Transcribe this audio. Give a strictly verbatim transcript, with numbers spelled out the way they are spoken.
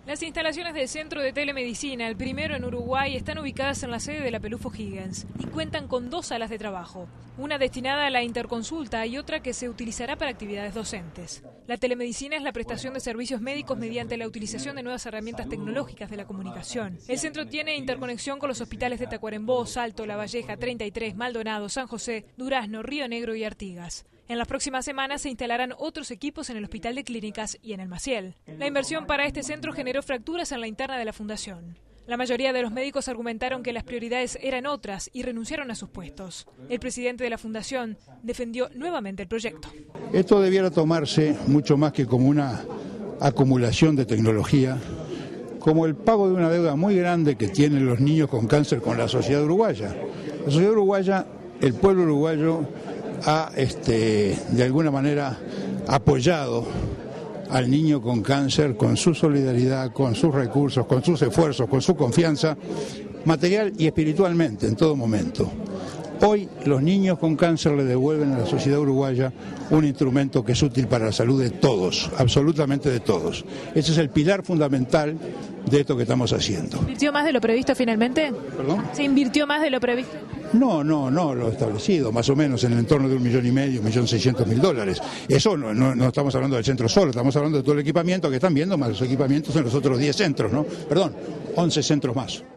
Las instalaciones del Centro de Telemedicina, el primero en Uruguay, están ubicadas en la sede de la Pelufo Higgins y cuentan con dos salas de trabajo, una destinada a la interconsulta y otra que se utilizará para actividades docentes. La telemedicina es la prestación de servicios médicos mediante la utilización de nuevas herramientas tecnológicas de la comunicación. El centro tiene interconexión con los hospitales de Tacuarembó, Salto, La Valleja, treinta y tres, Maldonado, San José, Durazno, Río Negro y Artigas. En las próximas semanas se instalarán otros equipos en el Hospital de Clínicas y en el Maciel. La inversión para este centro generó fracturas en la interna de la fundación. La mayoría de los médicos argumentaron que las prioridades eran otras y renunciaron a sus puestos. El presidente de la fundación defendió nuevamente el proyecto. Esto debiera tomarse mucho más que como una acumulación de tecnología, como el pago de una deuda muy grande que tienen los niños con cáncer con la sociedad uruguaya. La sociedad uruguaya, el pueblo uruguayo, ha este, de alguna manera apoyado al niño con cáncer con su solidaridad, con sus recursos, con sus esfuerzos, con su confianza, material y espiritualmente en todo momento. Hoy los niños con cáncer le devuelven a la sociedad uruguaya un instrumento que es útil para la salud de todos, absolutamente de todos. Ese es el pilar fundamental de esto que estamos haciendo. ¿Se invirtió más de lo previsto finalmente? ¿Perdón? ¿Se invirtió más de lo previsto? No, no, no, lo establecido, más o menos en el entorno de un millón y medio, un millón seiscientos mil dólares. Eso no, no, no estamos hablando del centro solo, estamos hablando de todo el equipamiento que están viendo, más los equipamientos en los otros diez centros, ¿no? Perdón, once centros más.